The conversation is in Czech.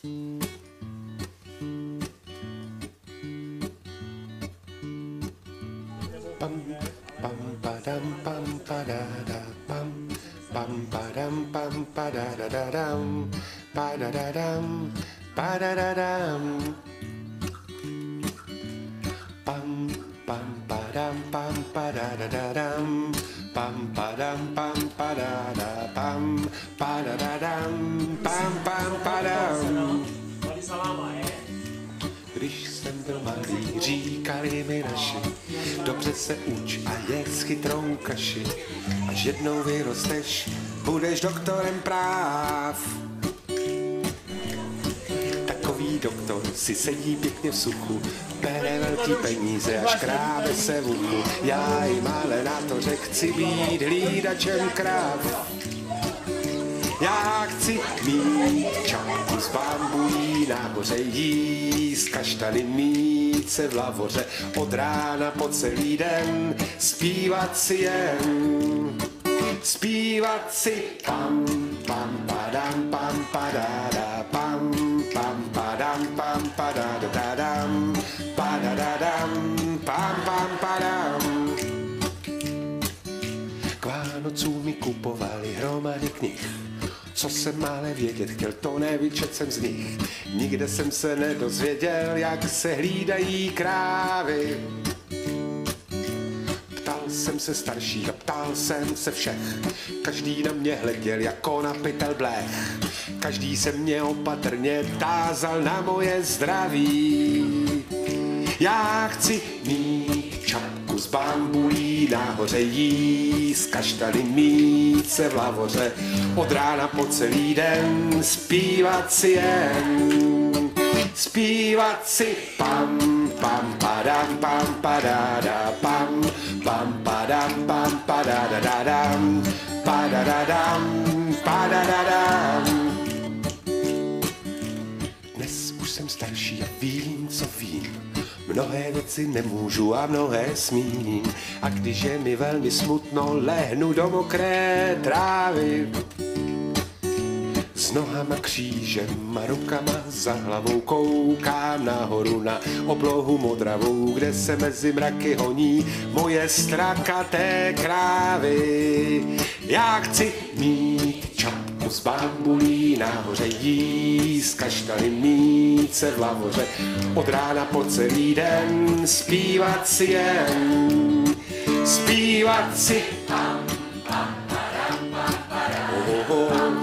Pam, pam, padam, pam, padada, pam, pam, padam, pam, padadadam, padadadam, padadadam. Pam, pam, padam, pam, padadadam, pam, padam, pam, padada, pam, padadadam, pam, pam, padam. Když jsem byl malý, říkali mi naši, dobře se uč a jedz chytrou kaši, až jednou vyrosteš, budeš doktorem práv. Takový doktor si sedí pěkně v suchu, bere velký peníze a škrábe se v uchu. Já jim ale na to řek, chci být hlídačem kráv. Já chci mít čapku z bambuí, nahoře jíst kaštany, mít se v lavoře od rána po celý den, zpívat si jen, zpívat si pam, pam, padam, pam, padada, pam, pam, padam, pam, padadadam, padadadam, pam, pam, padam. K Vánocům mi kupovali hromady knih, co jsem ale vědět chtěl, to nevyčet jsem z nich. Nikde jsem se nedozvěděl, jak se hlídají krávy. Ptal jsem se starších a ptal jsem se všech, každý na mě hleděl jako na pytel blech. Každý se mě opatrně tázal na moje zdraví. Já chci mít čapku z bambulí, nahoře jíst kaštany, mít se v lavoře od rána po celý den, zpívat si jen, zpívat si pam, pam, padam, pam, padada, pam, pam, padam, pam, padadadam, padadadam, padadadam. Dnes už jsem starší a vím, co vím. Mnohé věci nemůžu a mnohé smím. A když je mi velmi smutno, lehnu do mokré trávy. S nohama křížem a rukama za hlavou koukám nahoru na oblohu modravou, kde se mezi mraky honí moje strakaté krávy. Já chci mít čapku z bambulí, nahoře jíst kaštany, mít se v lavoře od rána po celý den, zpívat si jen, zpívat si pam, pam, padam, pam, padam.